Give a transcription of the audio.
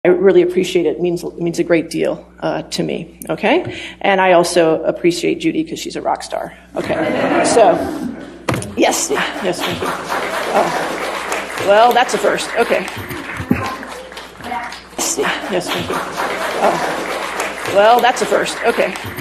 I really appreciate it. It means a great deal to me, okay? And I also appreciate Judy because she's a rock star, okay? So, yes, thank you. Oh, well, that's a first, okay. Yes, thank you. Oh, well, that's a first, okay.